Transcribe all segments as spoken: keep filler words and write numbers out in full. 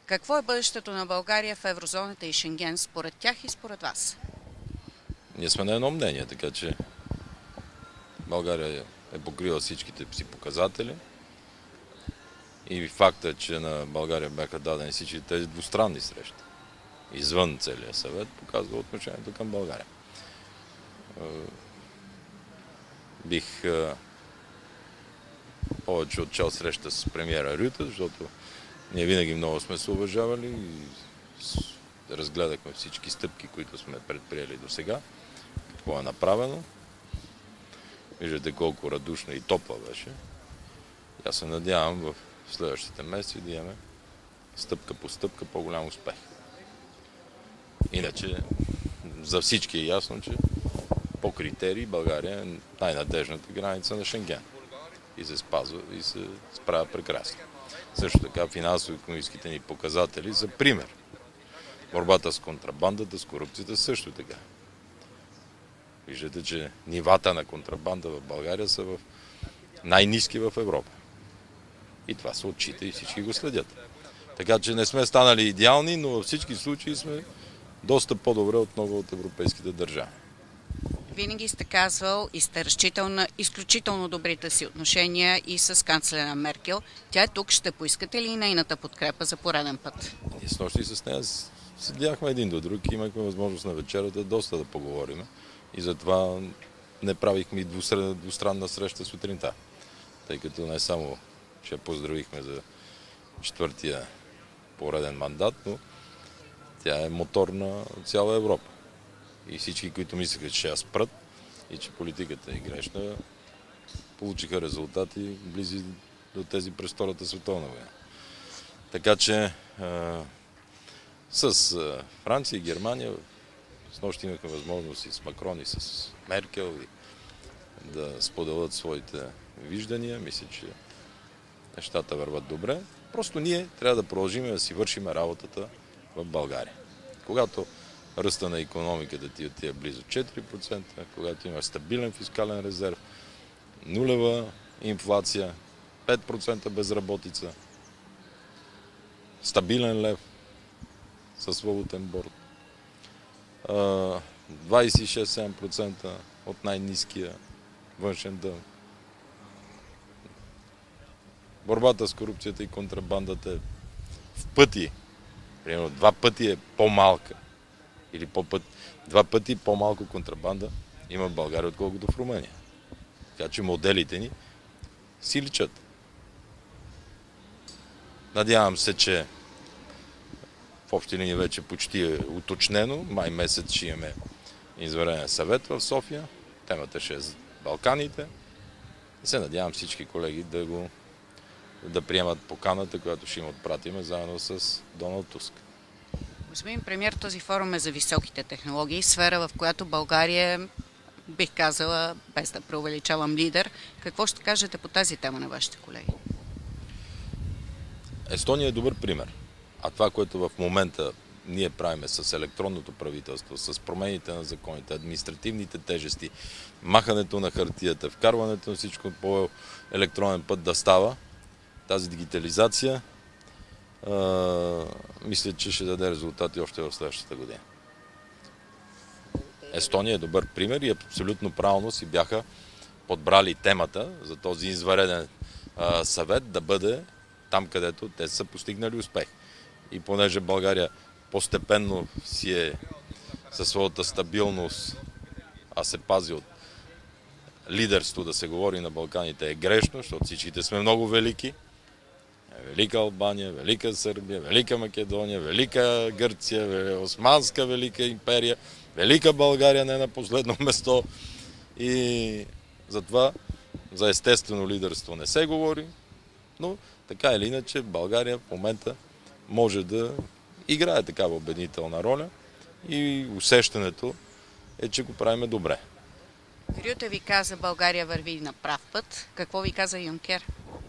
Какво е бъдещето на България в еврозоната и Шенген според тях и според вас? Ние сме на едно мнение, така че България е покрила всичките си показатели и факта, че на България бяха дадени всички тези двустранни срещи извън целия съвет, показва отношението към България. Бих повече отчел среща с премиера Рюте, защото ние винаги много сме се уважавали и разгледахме всички стъпки, които сме предприели до сега, какво е направено. Виждате колко радушна и топла беше. Аз се надявам в следващите месеци да имаме стъпка по стъпка по-голям успех. Иначе за всички е ясно, че по критерии България е най-надежната граница на Шенген. И се спазва и се справя прекрасно. Също така финансово-икономическите ни показатели са пример. Борбата с контрабандата, с корупцията също така. Виждате, че нивата на контрабанда в България са в най-низки в Европа. И това се отчита и всички го следят. Така че не сме станали идеални, но във всички случаи сме доста по-добре от много от европейските държави. Винаги сте казвал и сте разчитал на изключително добрите си отношения и с канцлера Меркел. Тя е тук. Ще поискате ли нейната подкрепа за пореден път? Ние с нощи с нея седяхме един до друг и имахме възможност на вечерата доста да поговорим. И затова не правихме и двустранна среща сутринта. Тъй като не само, че поздравихме за четвъртия пореден мандат, но тя е мотор на цяла Европа. И всички, които мислеха, че ще я спрат и че политиката е грешна, получиха резултати близи до тези през Втората световна война. Така че а, с а, Франция и Германия с нощи имахме възможност и с Макрон и с Меркел и да споделят своите виждания. Мисля, че нещата върват добре. Просто ние трябва да продължим да си вършим работата в България. Когато ръста на икономиката ти отива близо четири процента, когато има стабилен фискален резерв, нулева инфлация, пет процента безработица, стабилен лев с валутен борд, двадесет и шест до седем процента от най-ниския външен дълг. Борбата с корупцията и контрабандата е в пъти, примерно два пъти е по-малка или по-път, два пъти по-малко контрабанда има в България, отколкото в Румъния. Така че моделите ни си личат. Надявам се, че в общи линии вече почти е уточнено. Май месец ще имаме извънреден съвет в София. Темата ще е за Балканите. И се надявам всички колеги да го да приемат поканата, която ще им отпратиме заедно с Доналд Туск. Господин премиер, този форум е за високите технологии, сфера, в която България, бих казала, без да преувеличавам, лидер. Какво ще кажете по тази тема на вашите колеги? Естония е добър пример. А това, което в момента ние правиме с електронното правителство, с промените на законите, административните тежести, махането на хартията, вкарването на всичко по електронен път да става, тази дигитализация, а, мисля, че ще даде резултати още в следващата година. Естония е добър пример и абсолютно правилно си бяха подбрали темата за този извънреден а, съвет да бъде там, където те са постигнали успех. И понеже България постепенно си е със своята стабилност, а се пази от лидерство да се говори на Балканите е грешно, защото всичките сме много велики. Велика Албания, Велика Сърбия, Велика Македония, Велика Гърция, Османска Велика империя, Велика България не на последно место. И затова за естествено лидерство не се говори, но така или иначе България в момента може да играе такава обединителна роля и усещането е, че го правиме добре. Рюте ви каза, България върви на прав път. Какво ви каза Юнкер?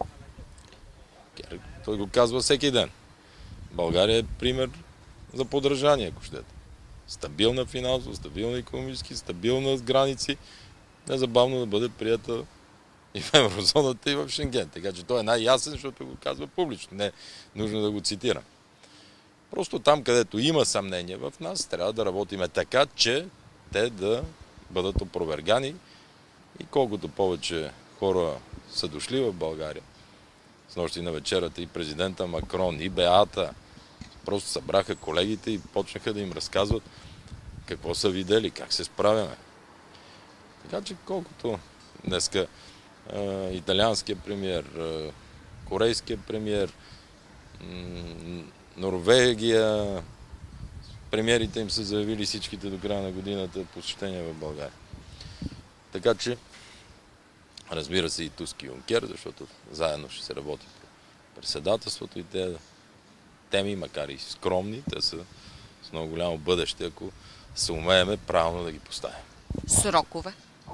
Той го казва всеки ден. България е пример за подражание, ако щете. Стабилна финансово, стабилна икономически, стабилна с граници, незабавно да бъде прията и в еврозоната, и в Шенген. Така че той е най-ясен, защото го казва публично. Не е нужно да го цитирам. Просто там, където има съмнение в нас, трябва да работиме така, че те да бъдат опровергани и колкото повече хора са дошли в България. С нощи на вечерата и президента Макрон, и Беата просто събраха колегите и почнаха да им разказват какво са видели, как се справяме. Така че колкото днеска е, италианския премиер, е, корейския премиер, Норвегия, премиерите им са заявили всичките до края на годината посещения в България. Така че, разбира се и Туск и Юнкер, защото заедно ще се работи по председателството и те теми, макар и скромни, те са с много голямо бъдеще, ако се умееме правилно да ги поставим. Срокове?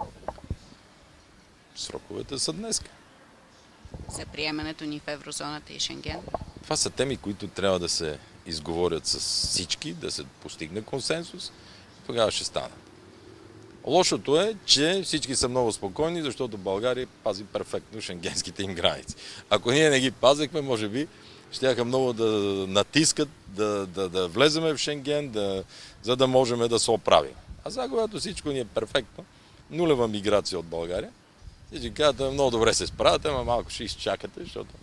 Сроковете са днеска. За приемането ни в еврозоната и Шенген? Това са теми, които трябва да се изговорят с всички, да се постигне консенсус, тогава ще станат. Лошото е, че всички са много спокойни, защото България пази перфектно шенгенските им граници. Ако ние не ги пазехме, може би щяха много да натискат, да, да, да влеземе в Шенген, да, за да можем да се оправим. А сега, когато всичко ни е перфектно, нулева миграция от България, всички казват, много добре се справяте, ама малко ще изчакате, защото...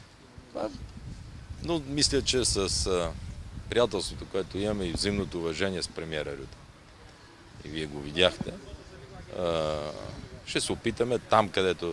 Но мисля, че с приятелството, което имаме и взаимното уважение с премиера Рюте, и вие го видяхте, ще се опитаме там, където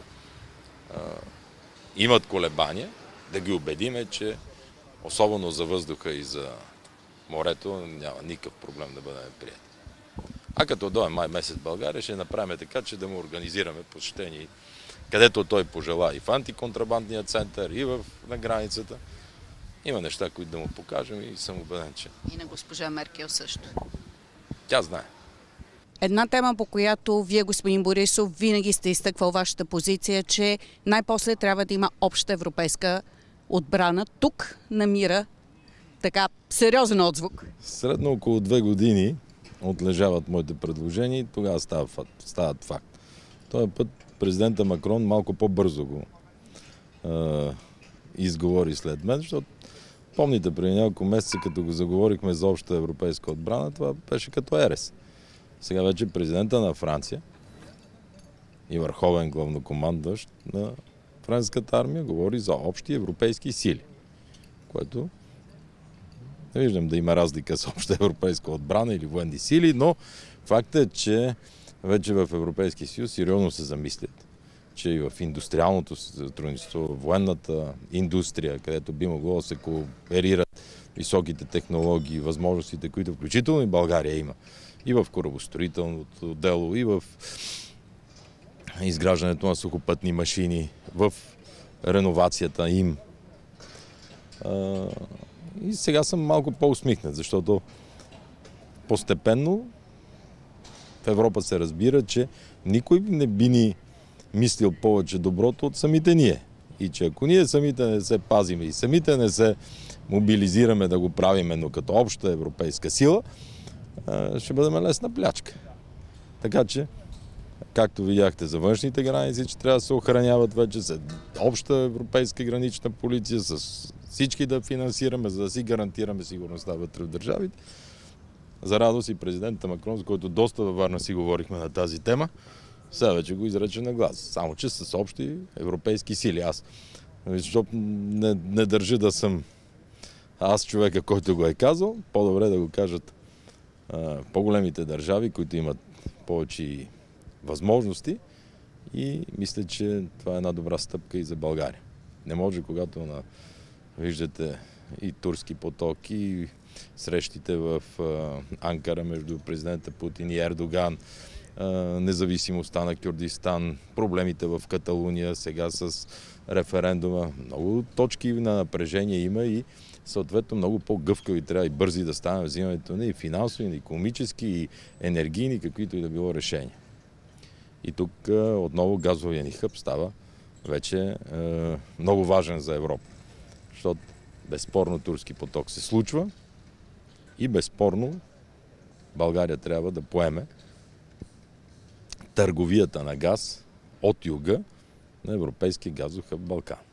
имат колебания, да ги убедиме, че особено за въздуха и за морето няма никакъв проблем да бъдем прияти. А като дойде май месец в България, ще направим така, че да му организираме посещение, където той пожела, и в антиконтрабандния център, и в, на границата. Има неща, които да му покажем и съм убеден, че... И на госпожа Меркел също. Тя знае. Една тема, по която вие, господин Борисов, винаги сте изтъквал вашата позиция, че най-после трябва да има обща европейска отбрана. Тук намира така сериозен отзвук. Средно около две години отлежават моите предложения и тогава стават факт. Стават факт. Този път президента Макрон малко по-бързо го е, изговори след мен, защото помните, преди няколко месеца, като го заговорихме за обща европейска отбрана, това беше като ерес. Сега вече президента на Франция и върховен главнокомандващ на френската армия говори за общи европейски сили, което не виждам да има разлика с обща европейска отбрана или военни сили, но фактът е, че вече в Европейския съюз сериозно се замислят, че и в индустриалното сътрудничество, в военната индустрия, където би могло да се кооперират високите технологии, възможностите, които включително и България има, и в корабостроителното дело, и в изграждането на сухопътни машини, в реновацията им. И сега съм малко по-усмихнат, защото постепенно в Европа се разбира, че никой не би ни мислил повече доброто от самите ние. И че ако ние самите не се пазиме и самите не се мобилизираме да го правиме, но като обща европейска сила, ще бъдем лесна плячка. Така че, както видяхте за външните граници, че трябва да се охраняват вече с обща европейска гранична полиция, с всички да финансираме, за да си гарантираме сигурността вътре в държавите. За радост и президента Макрон, с който доста във Варна си говорихме на тази тема, сега вече го изрече на глас. Само че с общи европейски сили. Аз, защото не, не държа да съм аз човека, който го е казал, по-добре да го кажат а, по-големите държави, които имат повече възможности, и мисля, че това е една добра стъпка и за България. Не може, когато на, виждате и турски поток, и срещите в а, Анкара между президента Путин и Ердоган, а, независимостта на Кюрдистан, проблемите в Каталуния, сега с референдума. Много точки на напрежение има и съответно много по-гъвкави трябва и бързи да станем взимането и финансови, и икономически, и енергийни, каквито и да било решения. И тук а, отново газовия ни хъб става вече а, много важен за Европа. Защото безспорно турски поток се случва и безспорно България трябва да поеме търговията на газ от юга на европейския газов хъб Балкан.